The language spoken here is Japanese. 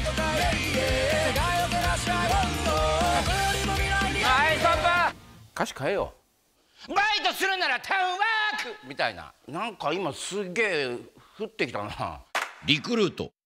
はいストップ。歌詞変えよう。バイトするならタウンワークみたいな。なんか今すげえ降ってきたな。 リクルート